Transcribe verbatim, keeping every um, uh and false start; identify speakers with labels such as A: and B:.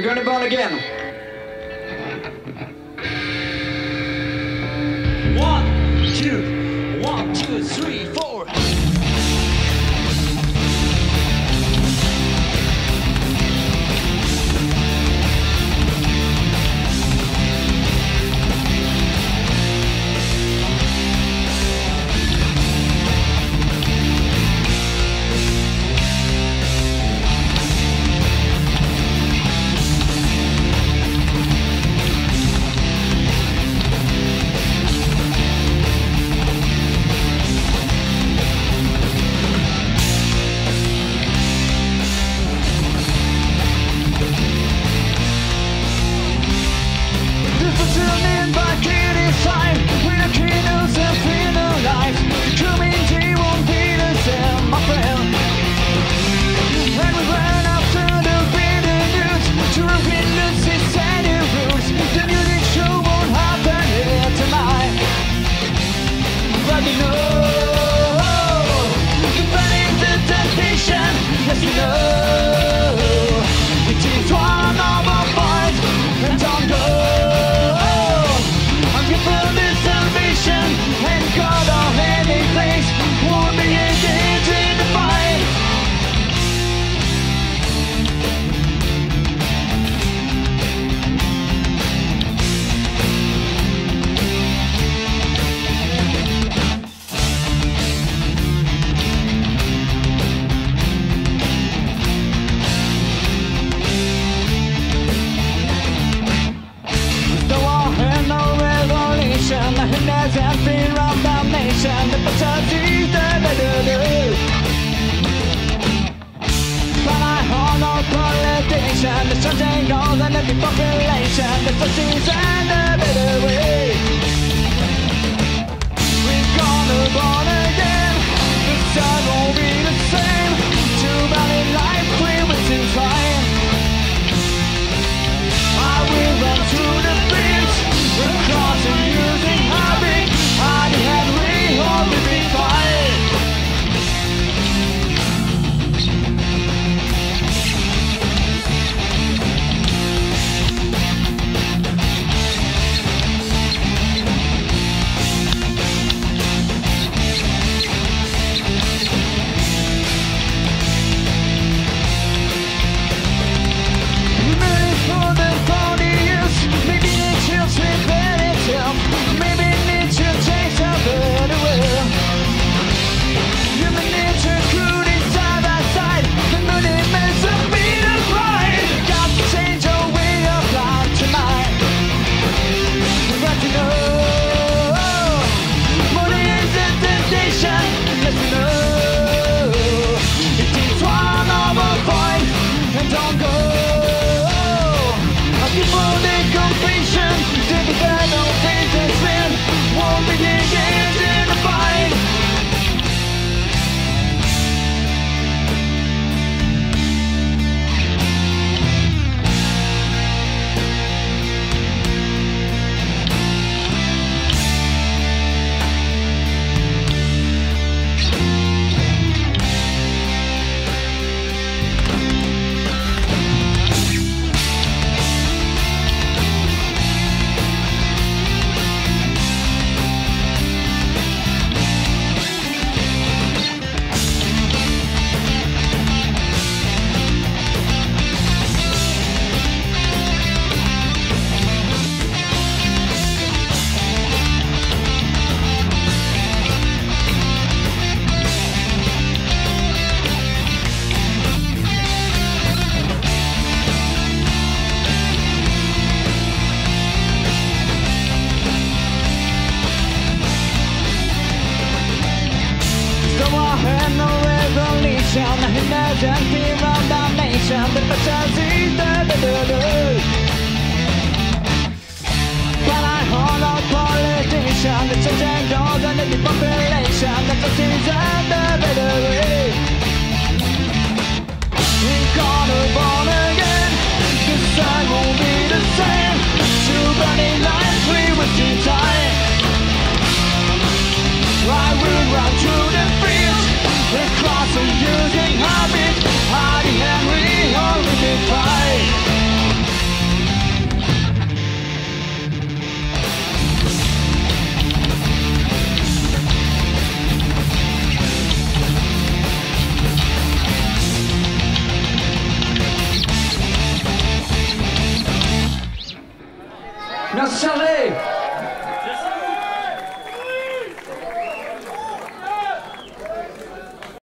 A: We're gonna burn again. One, two, one, two, three, four. The sun's ain't gone, and the population, the forces and the better way. We're gonna born again, the sun won't be the same. Too bad in life we will soon find. I will run through the fields, across the using habit. I had we all will be fine. And fear of damnation, the passions is the the Can I hold out politician, the church and dogs and the depopulation, the forces and the better way. We're gonna born again, the sun won't be the same. Two burning lights we will see time. I will run through the fields, across the using habit. Hardy and we all will be fine. Merci Sergé.